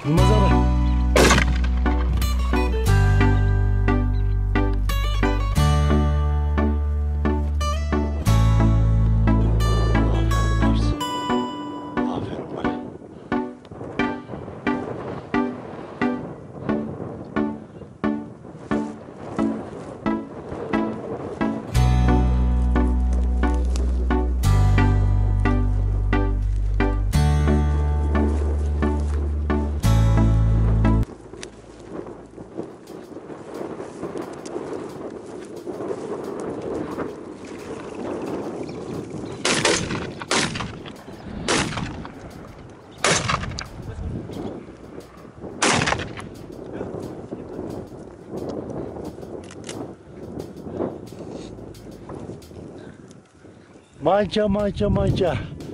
Yılmaz abi. Manca.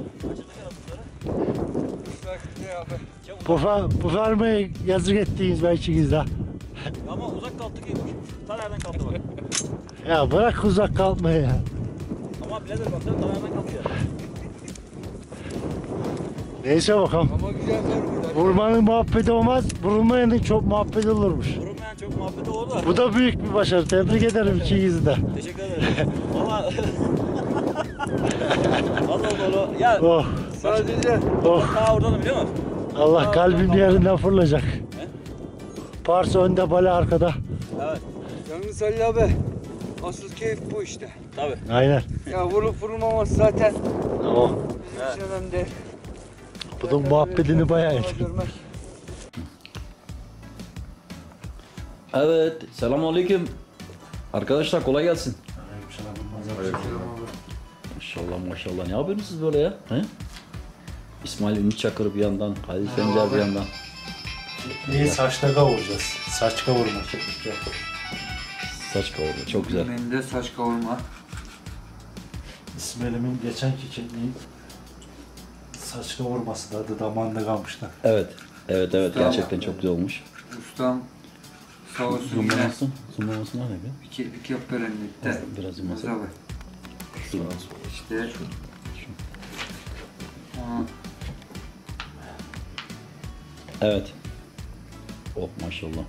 Bu farmayı yazık ettiniz ben içinizde. Ama uzak kalktı ki ta nereden kalktı bak. Ya bırak uzak kalkmayı ya. Ama birader baksana ta nereden kalktı ya. Neyse bakalım. Ama güzel fark. Vurmanın muhabbeti olmaz, vurulmayanın çok muhabbeti olurmuş. Vurulmayan çok muhabbeti oldu da. Bu da büyük bir başarı. Tebrik ederim ikinizi de. Teşekkür ederim. Valla. Allah Allah. Ya Oh, Sadece oh. ta oradan biliyor musun? Allah kalbim yerinden fırlayacak. Pars önde, bala arkada. Evet. yalnız Halil abi asıl keyif bu işte. Tabii. Aynen. Ya vurup vurulmaması zaten Oh. bizim için önemli değil. Bunun muhabbetini bayağı et. Görmek. Evet, selamünaleyküm. Arkadaşlar kolay gelsin. Maşallah. Ne yapıyorsunuz siz böyle ya? He? İsmail Ünlü Çakır bir yandan, Halil Sencer bir yandan. İyi saçta kavuracağız. Saç kavurma. Saç kavurma, çok güzel. Menüde saç kavurma. İsmail'imin geçenki çekmeğin saç kavurması da adı damağında kalmışlar. Evet, gerçekten çok güzel olmuş. Ustam sağ olsun yine Zoomlaması nerede be? keklik yap verenlikte. Biraz zoomlasak. Abi. İşte. Aa, Evet. Oh maşallah.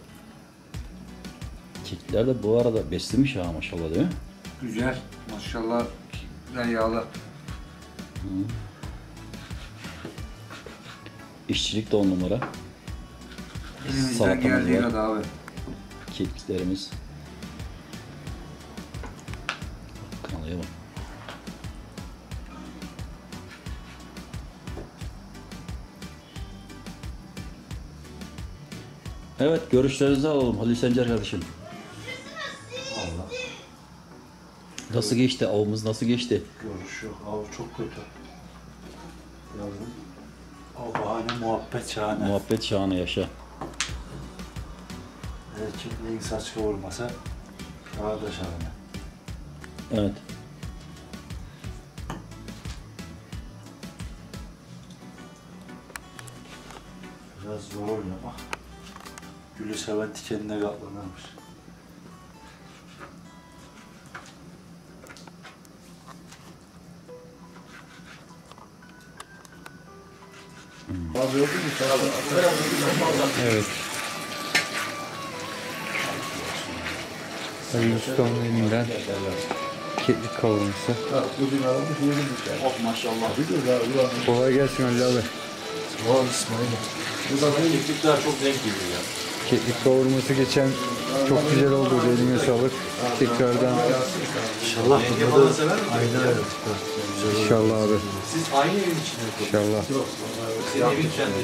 Kekler de bu arada beslemiş ha maşallah değil mi? güzel. Maşallah güzel yağlı. İşçilik de 10 numara. Elimizden Salatamız geldiği var. kadar abi. Kekliklerimiz. Kanalaya bak. Evet, görüşlerinizi alalım Halil Sencer kardeşim. Allah. Nasıl geçti? Avımız nasıl geçti? Görüş yok. Av çok kötü. Yazın. O bahane muhabbet şahane. Muhabbet şahane yaşa. Çekmeğin saç kavurması daha da şahane. Evet. Biraz zor oluyor ama gülü seven dikenine katlanırmış. Evet. Halil Usta'nın elinden keklik kavurması. Oh maşallah. Kolay gelsin Halil abi. Keklikler çok renk geliyor ya. Keklik kavurması geçen çok güzel oldu. Eline sağlık. Tekrardan İnşallah burada da aynen öyle. inşallah abi. Siz aynı evin içinde İnşallah. Senin evin kendi.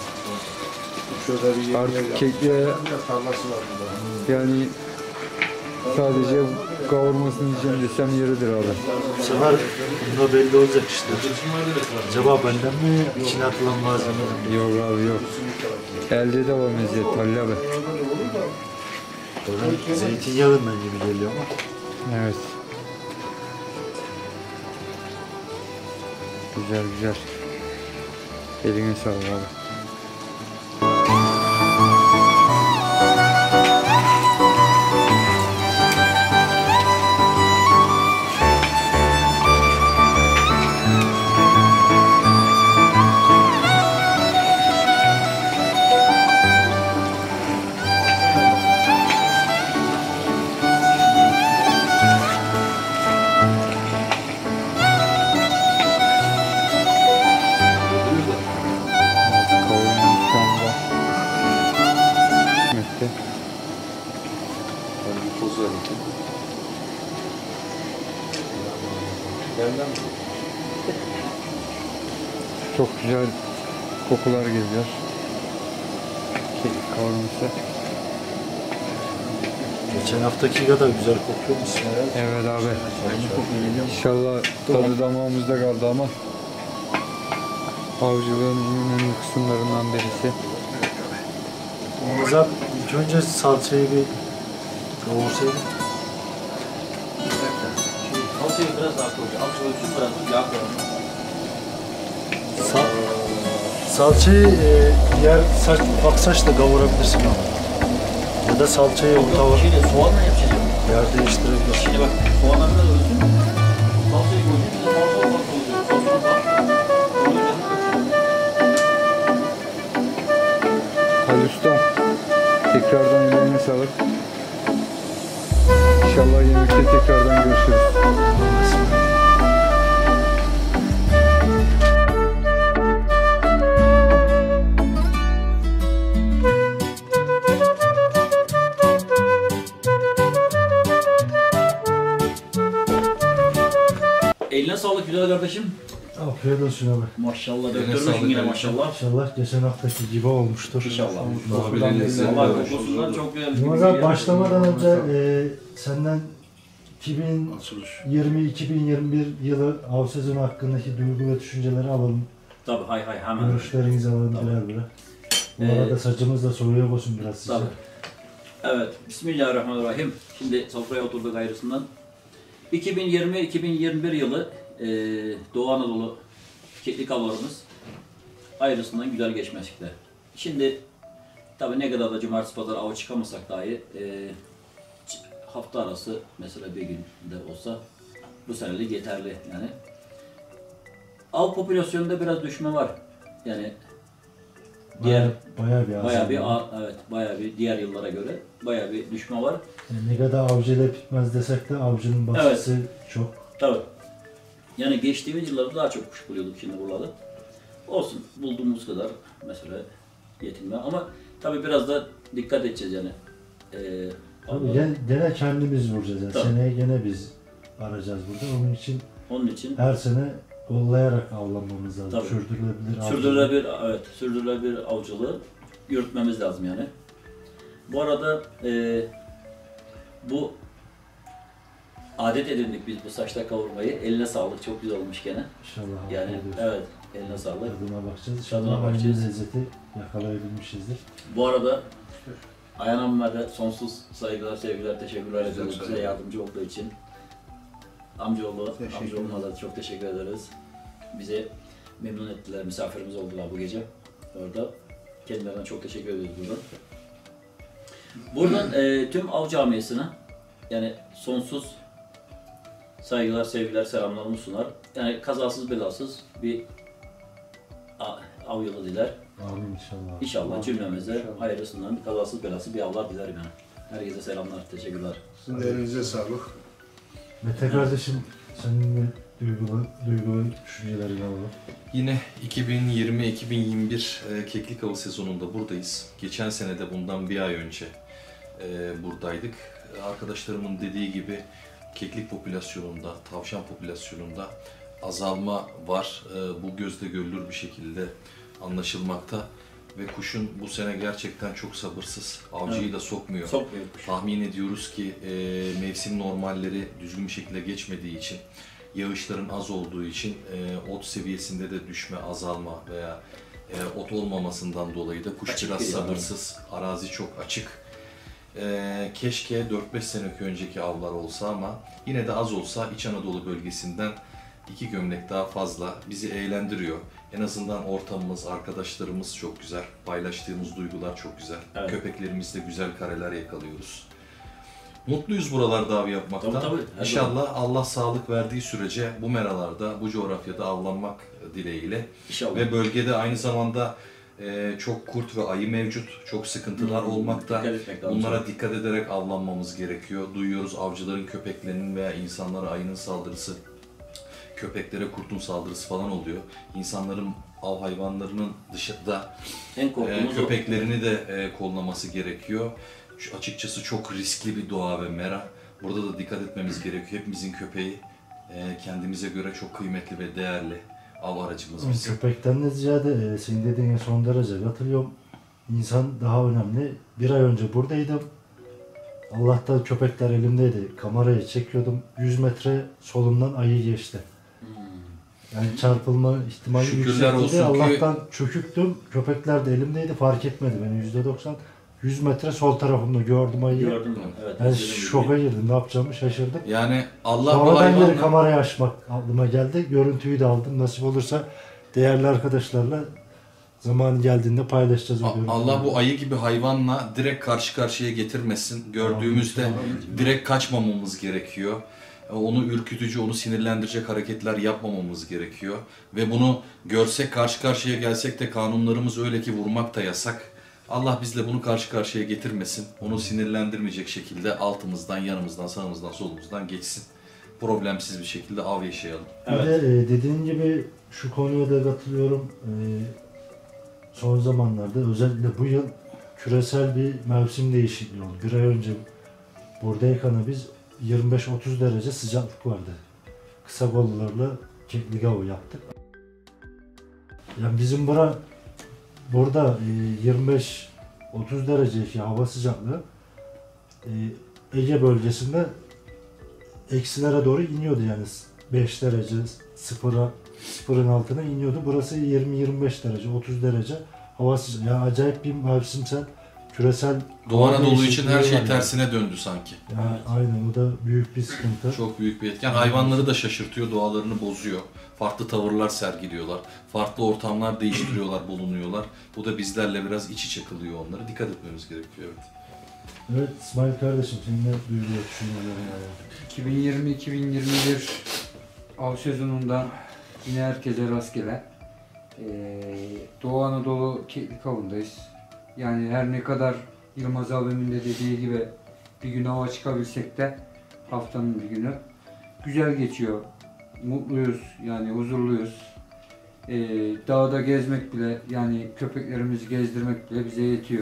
Artık kekliğe yani sadece kavurmasını yiyeceğim desem yeridir abi. Bu sefer bunda belli olacak işte. Acaba benden mi içine atılan malzeme mi? Yok abi yok. Elde de var meziyet Halil abi. Zeytinyağından gibi geliyor ama. Evet. Güzel. Eline sağlık abi. Çok güzel kokular geliyor. Keklik kavurması. Geçen haftaki kadar güzel kokuyor İsmail. Evet abi. İnşallah tadı damağımızda kaldı ama avcılığın en önemli kısımlarından birisi. Ramazan ilk önce salçayı bir kavursaydın. Salçayı biraz daha koyacağım. Az koysun biraz yağ koyalım. Salçayı diğer ufak saçla kavurabilirsin ama. Ya da salçayı orta Şimdi soğanla yapacağım. yer değiştirebilirsin. Şimdi bak soğanlar biraz ölsün. Salçayı koyacağım. Bir de salça olmak koyacağım. Sosunu falan. Halil Usta, tekrardan ellerine sağlık. İnşallah yemekte tekrardan görüşürüz. Eline sağlık güzel kardeşim. Afiyet olsun abi. Maşallah döktürmüşsün yine maşallah. İnşallah geçen haftaki gibi olmuştur. İnşallah. Allah kokusundan çok güzel bir Ramazan başlamadan önce senden 2020-2021 yılı av sezonu hakkındaki duygu ve düşünceleri alalım. Tabii hay hemen. Görüşlerinizi alalım birer birer. Bu arada saçımız da soruyor olsun biraz size. Tabii. Evet, Bismillahirrahmanirrahim. Şimdi sofraya oturduk ayrısından. 2020-2021 yılı Doğu Anadolu keklik avlarımız ayrısından güzel geçmekte. Şimdi tabii ne kadar da cumartesi pazar ava çıkamasak dahi hafta arası mesela bir günde olsa bu senelik yeterli yani. Av popülasyonunda biraz düşme var. Yani diğer bayağı bir diğer yıllara göre bayağı bir düşme var. Ne kadar avcıyla bitmez desek de avcının baskısı çok. Tabii. Yani geçtiğimiz yıllarda daha çok kuş buluyorduk şimdi buralarda. Olsun bulduğumuz kadar mesela yetinme ama tabii biraz da dikkat edeceğiz yani. Tabii gene kendimiz vuracağız yani. Tabii. Seneye gene biz arayacağız burada. Onun için her sene kollayarak avlanmamız lazım. Tabii. Sürdürülebilir avcılığı yürütmemiz lazım yani. Bu arada bu adet edindik biz bu saçta kavurmayı. Eline sağlık, çok güzel olmuş gene. İnşallah. Yani evet, eline sağlık. Tadına bakacağız. Tadına İnşallah aynı bakacağız. lezzeti yakalayabilmişizdir. Bu arada Ayhan Hanım'a da sonsuz saygılar, sevgiler, teşekkürler ediyoruz bize yardımcı olduğu için. Amcaoğluna da çok teşekkür ederiz. Bizi memnun ettiler, misafirimiz oldular bu gece. Orada kendilerine çok teşekkür ediyoruz buradan. Tüm av camiasına yani sonsuz saygılar, sevgiler, selamlarımı sunar. Yani kazasız belasız bir av yılı diler. Amin inşallah. İnşallah cümlemize hayırlısından kazasız belasız bir avlar dilerim yani. Herkese selamlar, teşekkürler. Sizin de elinize sağlık. Mete kardeşim senin de duygu düşüncelerini alalım. Yine 2020-2021 keklik avı sezonunda buradayız. Geçen sene de bundan bir ay önce buradaydık. Arkadaşlarımın dediği gibi keklik popülasyonunda, tavşan popülasyonunda azalma var. Bu gözle görülür bir şekilde anlaşılmakta. Ve kuşun bu sene gerçekten çok sabırsız. Avcıyı da sokmuyor. Tahmin ediyoruz ki mevsim normalleri düzgün bir şekilde geçmediği için, yağışların az olduğu için ot seviyesinde de düşme, azalma veya ot olmamasından dolayı da kuş Açık biraz değil sabırsız. Arazi çok açık. Keşke 4-5 sene önceki avlar olsa ama yine de az olsa İç Anadolu bölgesinden 2 gömlek daha fazla bizi eğlendiriyor. En azından ortamımız, arkadaşlarımız çok güzel. Paylaştığımız duygular çok güzel. Evet. Köpeklerimizle güzel kareler yakalıyoruz. Mutluyuz buralarda av yapmaktan. Tabii, İnşallah Allah sağlık verdiği sürece bu meralarda, bu coğrafyada avlanmak dileğiyle. İnşallah. Ve bölgede aynı zamanda çok kurt ve ayı mevcut, çok sıkıntılar olmakta. Bunlara dikkat ederek avlanmamız gerekiyor. Duyuyoruz avcıların köpeklerinin veya insanlara ayının saldırısı, köpeklere kurtun saldırısı falan oluyor. İnsanların av hayvanlarının dışında köpeklerini de kollaması gerekiyor. Açıkçası çok riskli bir doğa ve mera. Burada da dikkat etmemiz gerekiyor. Hepimizin köpeği Kendimize göre çok kıymetli ve değerli av aracımız bizim. Köpekten de ziyade senin dediğine son derece katılıyorum. İnsan daha önemli. Bir ay önce buradaydım. Allah'tan köpekler elimdeydi. Kamerayı çekiyordum. 100 metre solumdan ayı geçti. Yani çarpılma ihtimali Şükürler yüksekti. olsun ki- Allah'tan çöküktüm. Köpekler de elimdeydi. Fark etmedi beni %90. 100 metre sol tarafımda gördüm ayıyı. Gördün mü? Evet. Ben izledim şoka girdim. Ne yapacağımı şaşırdım. Yani Allah bu Sonradan geri hayvanla... kamerayı açmak aklıma geldi. Görüntüyü de aldım. Nasip olursa değerli arkadaşlarla zamanı geldiğinde paylaşacağız o görüntüyü. Allah bu ayı gibi hayvanla direkt karşı karşıya getirmesin. Gördüğümüzde direkt kaçmamamız gerekiyor. Onu ürkütücü, onu sinirlendirecek hareketler yapmamamız gerekiyor. Ve bunu görsek, karşı karşıya gelsek de kanunlarımız öyle ki vurmak da yasak. Allah bizle bunu karşı karşıya getirmesin. Onu sinirlendirmeyecek şekilde altımızdan, yanımızdan, sağımızdan, solumuzdan geçsin. Problemsiz bir şekilde av yaşayalım. Bir de dediğin gibi şu konuya da katılıyorum. Son zamanlarda özellikle bu yıl küresel bir mevsim değişikliği oldu. Bir ay önce buradayken biz 25-30 derece sıcaklık vardı. Kısa kollarla keklik avı yaptık. Yani bizim burada 25-30 derece hava sıcaklığı Ege bölgesinde eksilere doğru iniyordu yani 5 derece sıfırın altına iniyordu. Burası 20-25 derece, 30 derece hava sıcaklığı. Yani acayip bir mevsimsel küresel Doğu hava Anadolu için değişikliği her şey var yani. tersine döndü sanki. Yani aynen, o da büyük bir sıkıntı. Çok büyük bir etken. Hayvanları da şaşırtıyor, doğalarını bozuyor. Farklı tavırlar sergiliyorlar. Farklı ortamlar değiştiriyorlar, bulunuyorlar. Bu da bizlerle biraz iç içe kılıyor onları. Dikkat etmemiz gerekiyor, evet. Evet İsmail kardeşim, senin ne duyuluyor, düşünüyorsun? 2020-2021 av sezonunda yine herkese rastgele. Doğu Anadolu keklik avındayız. Yani her ne kadar Yılmaz abimin de dediği gibi bir gün hava çıkabilsek de haftanın bir günü güzel geçiyor. Mutluyuz, yani huzurluyuz. Dağda gezmek bile, yani köpeklerimizi gezdirmek bile bize yetiyor.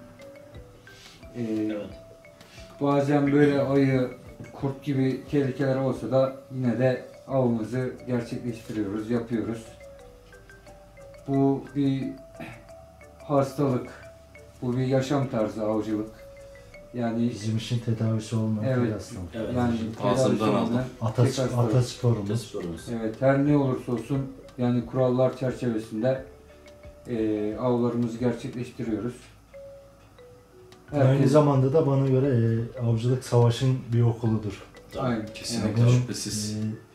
Evet. Bazen böyle ayı, kurt gibi tehlikeler olsa da yine de avımızı gerçekleştiriyoruz, yapıyoruz. Bu bir hastalık, bu bir yaşam tarzı avcılık. Yani Bizim için tedavisi olmayan Evet. bir hastalık. Evet. yani Ağzından tedavisi aldım. olmayan tek hastalık. Atasporumuz. Sorumuz. Evet, her ne olursa olsun yani kurallar çerçevesinde avlarımızı gerçekleştiriyoruz. Aynı zamanda da bana göre avcılık savaşın bir okuludur. Aynen. Kesinlikle, Bunun, şüphesiz.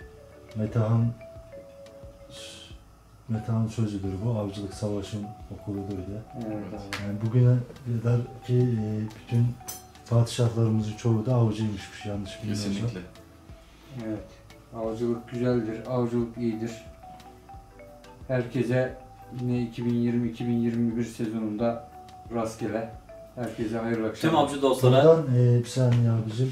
Metehan sözüdür bu, avcılık savaşın okuludur diye. Evet, abi. Yani bugüne kadar ki bütün padişahlarımızın çoğu da avcıymışmış, yanlış bilmiyorsam. Kesinlikle. Evet. Avcılık güzeldir, avcılık iyidir. Herkese yine 2020-2021 sezonunda rastgele. Herkese hayırlı akşamlar. Tüm avcı dostlara Buradan bir saniye abicim.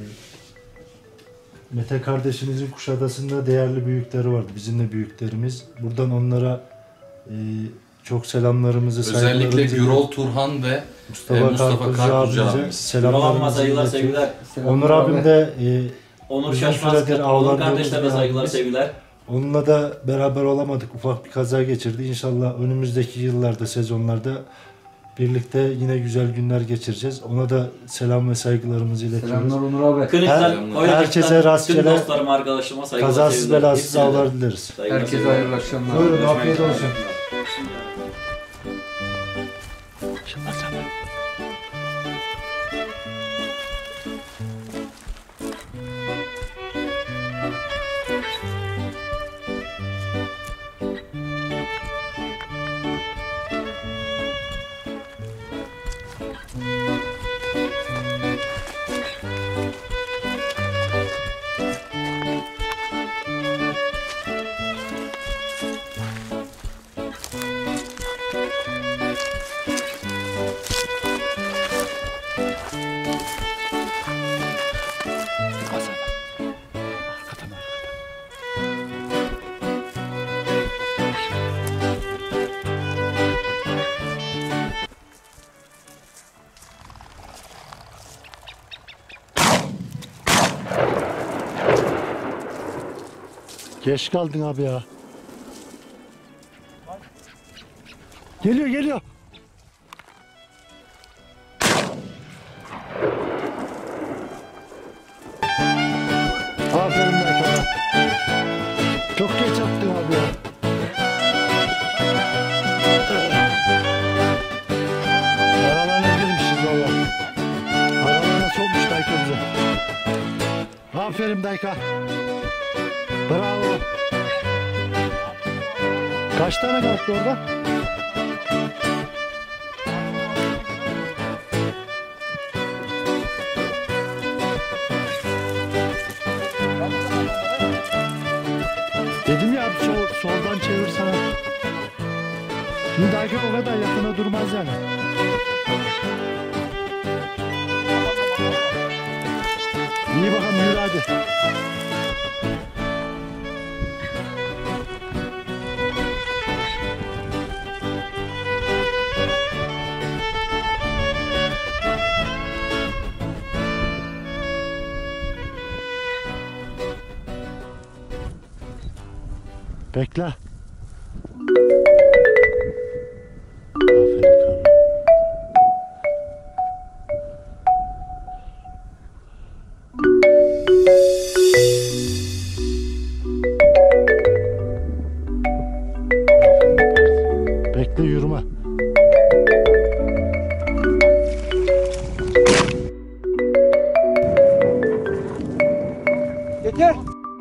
Mete kardeşimizin Kuşadası'nda değerli büyükleri vardı. Bizim de büyüklerimiz. Buradan onlara çok selamlarımızı, Özellikle saygılarımızı, Gürol Turhan ve Mustafa Karpuzcu Karpuzcu abimize abimize Selamlarıma selamlarımızı saygılar, iletiyoruz. sevgiler. Selamlar Onur abi. abim de Onur Uzun Şaşmaz, süredir onun avlandığımız kardeşlerine bir saygılar, abimiz. sevgiler. onunla da beraber olamadık. Ufak bir kaza geçirdi. İnşallah önümüzdeki yıllarda, sezonlarda birlikte yine güzel günler geçireceğiz. Ona da selam ve saygılarımızı iletiyoruz. Selamlar Onur abi. Kırıklar, herkese rastgele, tüm dostlarıma, arkadaşıma saygılar, Kazasız sevgiler. belasız Hepsine de avlar dileriz. saygılar, Herkese sevgiler. hayırlı akşamlar. Buyurun, Görüşmek afiyet üzere. olsun. Geç kaldın abi ya. Geliyor geliyor. Aferin Berkan. Çok geç attın abi ya. Aralarına girmişiz valla. Aralarına sokmuş Dayka bize. Aferin Dayka. Bravo. Kaç tane kalktı orada? Dedim ya soldan çevirsene. Şimdi Dayka o kadar yakına durmaz yani. İyi bakalım yürü hadi. Bekle. Aferin kardeşim. Bekle yürüme. Yeter.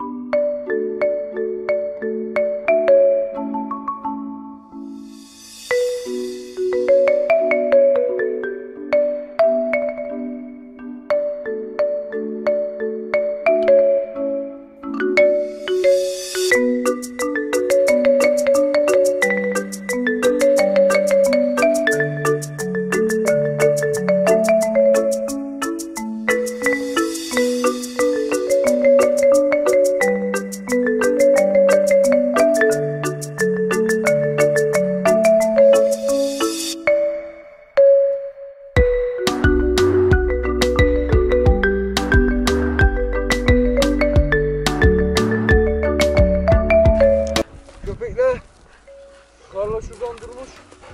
Köpekler Karla şuradan durmuş.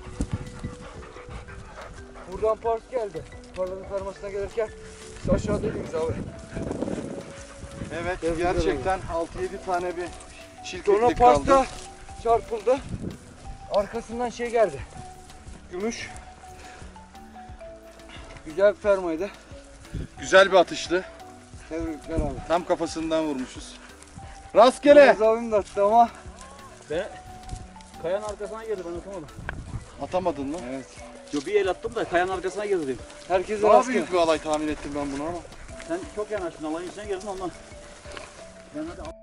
Buradan park geldi. Karların fermasına gelirken biz aşağıdayız abi. Evet, Tebrikler gerçekten 6-7 tane bir Sonra çirkeflik parkta kaldı. çarpıldı. Arkasından şey geldi. Gümüş. Güzel bir fermaydı. Güzel bir atıştı. Tebrikler abi. Tam kafasından vurmuşuz. Rastgele. Yalnız abim de attı ama Kayanın arkasına girdi, ben atamadım. Atamadın mı? evet. Yo, bir el attım da kayanın arkasına girdi. Herkese Daha rastgele. büyük bir alay tahmin ettim ben bunu ama. Sen çok yanaştın, alanın içine girdin ondan. Ben hadi